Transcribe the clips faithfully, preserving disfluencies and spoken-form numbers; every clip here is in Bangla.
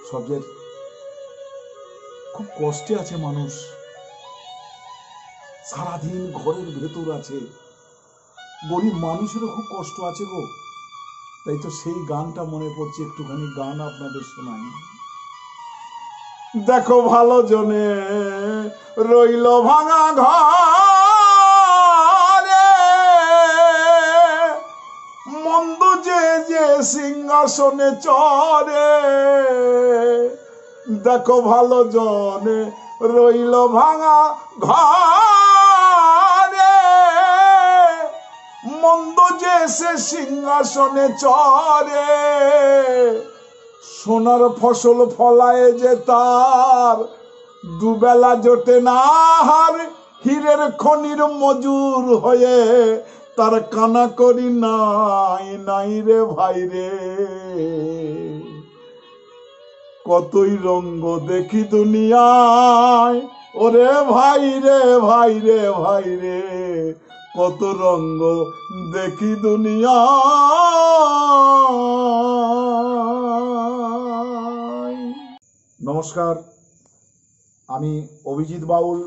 সবচেয়ে খুব কষ্টে আছে মানুষ, সারাদিন ঘরের ভেতর আছে, গরিব মানুষেরও খুব কষ্ট আছে গো। তাই তো সেই গানটা মনে পড়ছে, একটুখানি গান আপনাদের শোনাই। দেখো ভালো জনে রইল ভাঙা ঘরে, মন্দ যে যে সিংহাসনে চড়ে। দেখো ভালো জনে রইল ভাঙা ঘরে, মন্দ যে সে সিংহাসনে চড়ে। সোনার ফসল ফলায় যে তার দুবেলা জোটে না, হার হীরের খনির মজুর হয়ে তার কানা করি নাই নাই রে ভাই রে। কতই রঙ্গ দেখি দুনিয়ায়, ওরে ভাই রে ভাই রে ভাই রে, কত রঙ্গ দেখি দুনিয়ায়। নমস্কার, আমি অভিজিৎ বাউল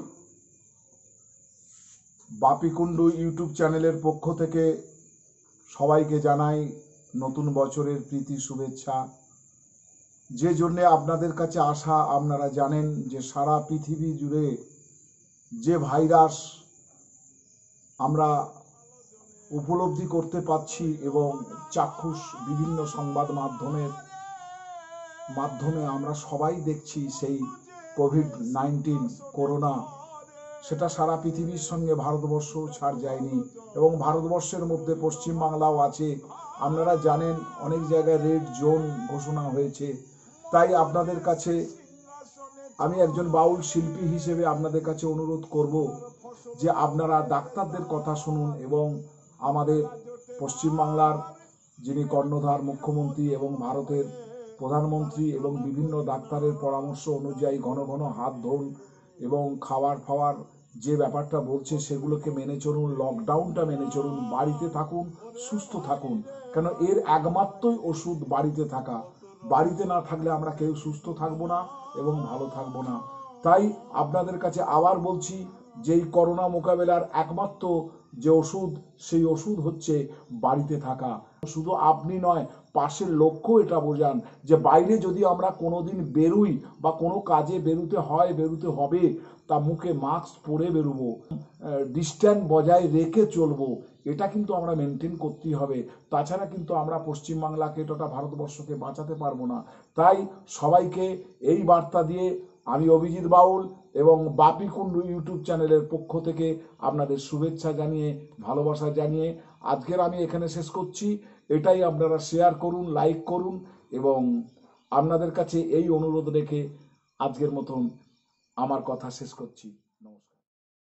বাপিকুণ্ডু ইউটিউব চ্যানেলের পক্ষ থেকে সবাইকে জানাই নতুন বছরের প্রীতি শুভেচ্ছা। যে জন্যে আপনাদের কাছে আসা, আপনারা জানেন যে সারা পৃথিবী জুড়ে যে ভাইরাস আমরা উপলব্ধি করতে পারছি এবং চাক্ষুষ বিভিন্ন সংবাদ মাধ্যমের মাধ্যমে আমরা সবাই দেখছি, সেই কোভিড নাইন্টিন করোনা, সেটা সারা পৃথিবীর সঙ্গে ভারতবর্ষ ছাড় যায়নি এবং ভারতবর্ষের মধ্যে পশ্চিমবাংলাও আছে। আপনারা জানেন অনেক জায়গায় রেড জোন ঘোষণা হয়েছে। তাই আপনাদের কাছে আমি একজন বাউল শিল্পী হিসেবে আপনাদের কাছে অনুরোধ করব যে আপনারা ডাক্তারদের কথা শুনুন এবং আমাদের পশ্চিমবাংলার যিনি কর্ণধার মুখ্যমন্ত্রী এবং ভারতের প্রধানমন্ত্রী এবং বিভিন্ন ডাক্তারের পরামর্শ অনুযায়ী ঘন ঘন হাত ধোন এবং খাবার ফাওয়ার যে ব্যাপারটা বলছে সেগুলোকে মেনে চলুন, লকডাউনটা মেনে চলুন, বাড়িতে থাকুন, সুস্থ থাকুন। কেন এর একমাত্রই ওষুধ বাড়িতে থাকা। বাড়িতে না থাকলে আমরা কেউ সুস্থ থাকবো না এবং ভালো থাকবো না। তাই আপনাদের কাছে আবার বলছি, যেই করোনা মোকাবেলার একমাত্র যে ওষুধ, সেই ওষুধ হচ্ছে বাড়িতে থাকা। শুধু আপনি নয়, পাশের লোককেও এটা বোঝান যে বাইরে যদি আমরা কোনোদিন বেরোই বা কোনো কাজে বেরোতে হয়, বেরোতে হবে, তা মুখে মাস্ক পরে বেরোবো, ডিস্ট্যান্স বজায় রেখে চলবো। এটা কিন্তু আমরা মেনটেন করতেই হবে। তাছাড়া কিন্তু আমরা পশ্চিমবাংলাকে তথা ভারতবর্ষকে বাঁচাতে পারবো না। তাই সবাইকে এই বার্তা দিয়ে আমি অভিজিৎ বাউল এবং বাপিকুণ্ডু ইউটিউব চ্যানেলের পক্ষ থেকে আপনাদের শুভেচ্ছা জানিয়ে, ভালোবাসা জানিয়ে আজকের আমি এখানে শেষ করছি। এটাই আপনারা শেয়ার করুন, লাইক করুন এবং আপনাদের কাছে এই অনুরোধ রেখে আজকের মতন আমার কথা শেষ করছি।